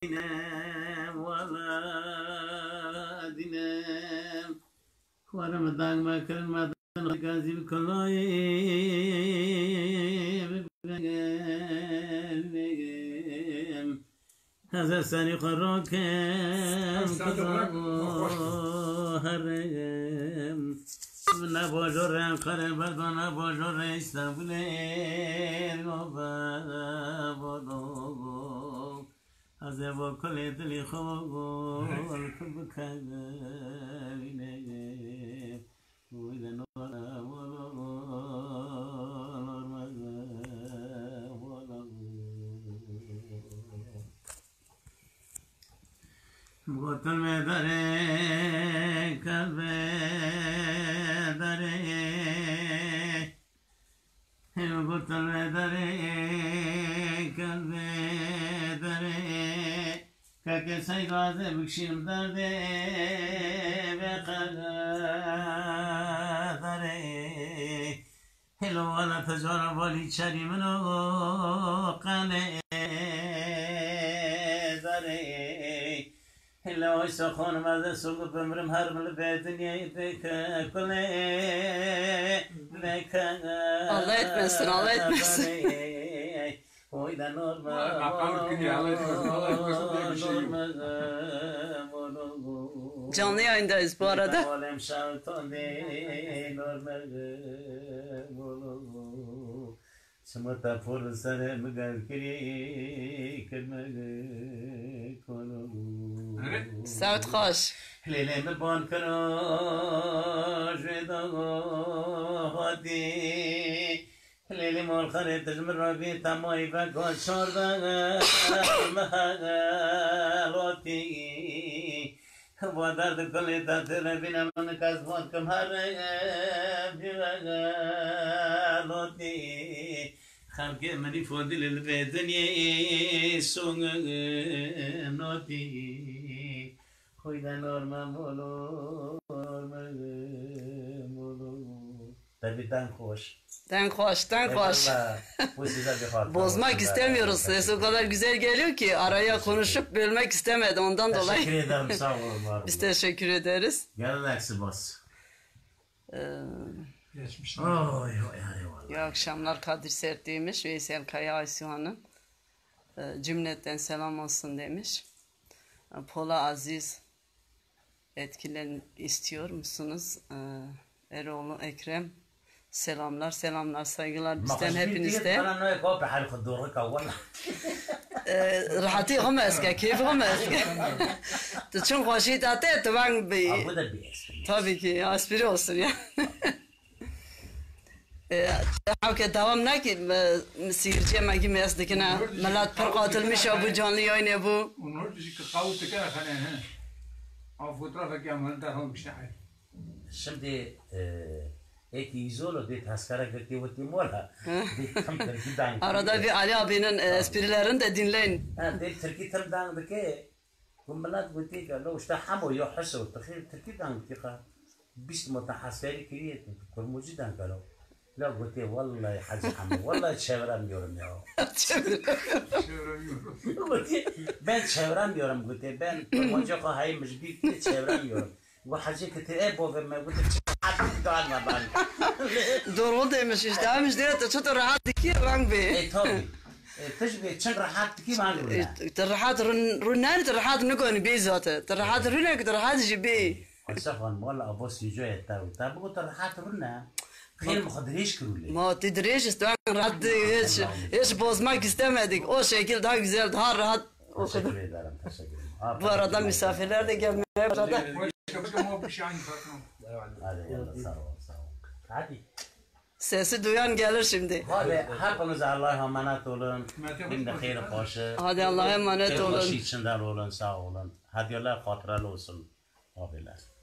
دینم والا دینم خوارم دنگ مکرن مدن گازی بکنای بگم از سری خراکم هرم نباجورم خرم بردو نباجور استانبول از با کل دلی خوال کل بکنه وید نورم بوتل میں درے کلبے درے بوتل میں درے کلبے درے که سعی گازه بکشیم درده بخدا داره هلو والا تجارا والی چری منو قنه داره هلو ایسا خانم از سوق بمرم هر مل به دنیای بکنه بکنه Allah etmesin, Allah etmesin. Oyda normal. Canlı yayındayız bu arada. Saat kaç? Leleme ban hadi لیلی مال خرید تجمع رابی تمایی و گل شارده مهلاتی با درد کلی تطیر بینم من کسبات کم هر بیوگلاتی خلقی منی فادل البدنی سونگ ناتی خویده نورمه مولو Tabii hoş. Den hoş. Bozmak istemiyoruz. Ses o kadar güzel geliyor ki araya konuşup bölmek istemedim ondan dolayı. Teşekkür ederim, sağ olun. Biz teşekkür ederiz. Gelin eksi bas. Geçmiş. İyi akşamlar Kadir Sert demiş. Veysel Kaya Aysuhan'ın cümletten selam olsun demiş. Pola Aziz etkilen istiyor musunuz? Eroğlu Ekrem selamlar saygılar bizden hepinizde. Rahatı olmaz ki keyif olmaz ki. Çünkü hoşit adet var bir. Tabii ki espri olsun ya. Havke devam ne ki seyirciye magi mesdekine millet perqatılmış ya bu canlı yayını bu. Onur dişi kavut tekrar hani ha. Fotoğrafı kemal dahil bir şey. Şimdi ek izolo de taskara gerti vati mola. Arada bir Ali abinin esprilerini de dinleyin. De Türkiye tamdan ki kumlat vati ka lo işte hamu yuhsu تخيل Türkiye dan ki ka بيش متحسري كريت كل موجودان قالوا لا قلت والله حاج حمو والله شاورم diyorum ya. Ben çevrem diyorum قلت ben موجقه هاي مش بيك çevrem diyorum. وحاجه كتير ابو ما قلت قاعد ben. Doğru demiş işte. Demiş diyor da çok rahat ki ben be. tabii. تشبه شن راحات كيف عندنا؟ راحات رنان راحات نكون بي ذات راحات رنان راحات جبي. فلسفة والله أبوس يجوا يتاو تابو راحات رنا خير مخدريش كرولي. ما تدريش استوان راحت إيش bozmak istemedik. O şekil daha güzel daha rahat. Teşekkür ederim. Teşekkür ederim. Bu arada misafirler de gelmeye başladı. Hadi yallah sağ ol sağ ol. Hadi. Sesi duyan gelir şimdi. Hadi hepiniz Allah'a emanet olun. Bin de hayır hoşu. Hadi Allah'a emanet olun. Hoş içinden olun, sağ olun. Hadi Allah hatıralı olsun. Abiler.